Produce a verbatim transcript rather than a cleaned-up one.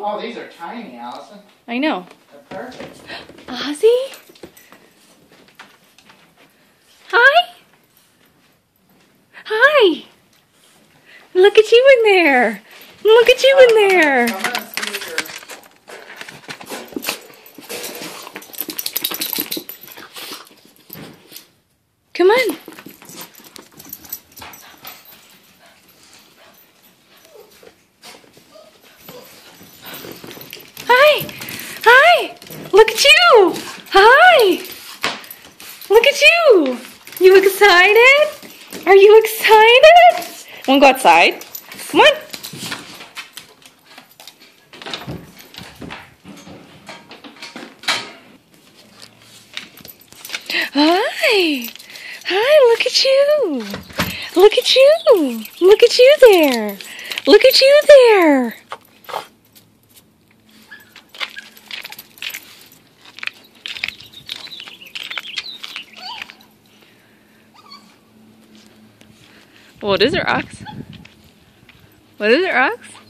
Oh, these are tiny, Allison. I know. They're perfect. Ozzie? Hi? Hi! Look at you in there! Look at you in there! I'm gonna see your... Come on. Hi! Hi! Look at you! Hi! Look at you! You excited? Are you excited? Wanna go outside? Come on. Hi! Hi, look at you! Look at you! Look at you there! Look at you there! What is it, Rox? What is it, Rox?